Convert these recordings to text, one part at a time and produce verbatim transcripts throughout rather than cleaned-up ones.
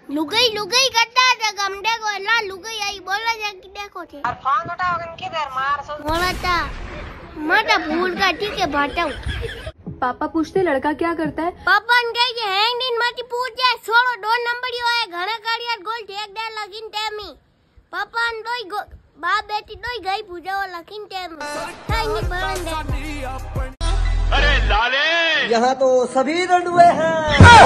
लुगाई लुगाई करता था गमडे को ला लुगाई आई बोला जाके देखो थे और फोन उठाओ कन किधर मार सो बोला था मटा भूल का ठीक है भाटाऊ। पापा पूछते लड़का क्या करता है? पापा ने कहे हैंग दिन माटी पूछ जाए सोलो दो नंबर ही होए घना काड़िया गोल टेक दे लगिन टेमी पापा ने दोई बाप बेटी दोई गई पूजा लगिन टेमी काई नहीं बरन दे। अरे लाले यहाँ तो सभी रंडुए हैं।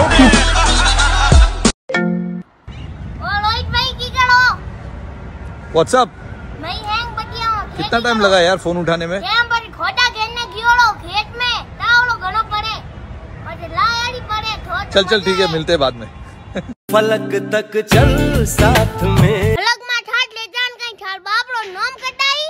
और रोहित भाई की करो व्हाट्सअप मैं हैंग बटिया हूं। कितना टाइम लगा यार फोन उठाने में? केम पर खोटा घेरने गियोड़ो खेत में तावड़ो घणो पड़े पर लायाड़ी पड़े थोड़ चल चल ठीक है मिलते हैं बाद में। फलक तक चल साथ में फलक मा ठाट ले जान कहीं ठार बापरो नाम कटाई।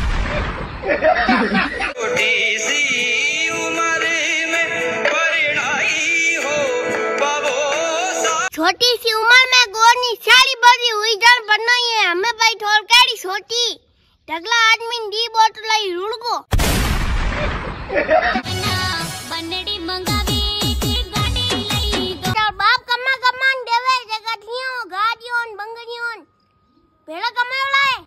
छोटी सी उम्र में परिणाई हो बाबो छोटी सी उम्र में गोरनी सारी बड़ी हुई जान बनई है हमें भाई ठोर काड़ी छोटी ढगला आदमी दी बोतल लाई रुड़को बनड़ी मंगावी के गाड़ी लई दो बाप कम्मा कम्मा देवे जगह थियो गाड़ियों बंगड़ियों भेड़ा कमावला है।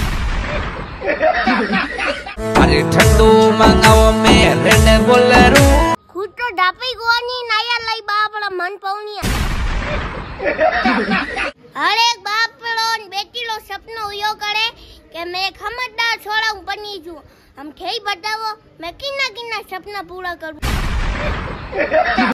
अरे ठंडू मंगाओ में रहने बोलेरू खुद तो डापी गोनी नया लाई बापड़ा मन पाउनिया हर एक बाप लो बेटी लो सपनो यो करे कि मैं खमतदार छोड़ा बनी छू हम खेई बतावो मैं किन्ना किन्ना सपना पूरा करूं।